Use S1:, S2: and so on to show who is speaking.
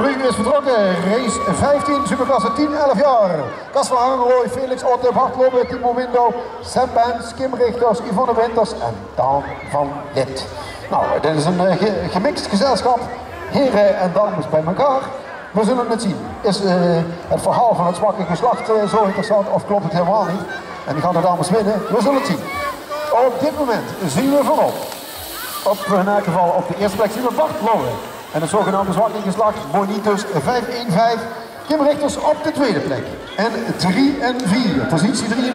S1: revue is vertrokken. Race 15, superklasse 10-11 jaar. Kasper Hangerooy, Felix Otte, Bart Lobbe, Timo Windo, Sam Bens, Kim Richters, Yvonne Winters en Daan van Lid. Nou, dit is een gemixt gezelschap. Heren en dames bij elkaar. We zullen het zien. Is het verhaal van het zwakke geslacht zo interessant of klopt het helemaal niet? En die gaan de dames winnen. We zullen het zien. Op dit moment zien we voorop. In elk geval op de eerste plek zien we Bart Lobbe. En het zogenaamde zwakke geslacht, Bonitus 515. Kim Richters op de tweede plek. En 3 en 4. Positie 3.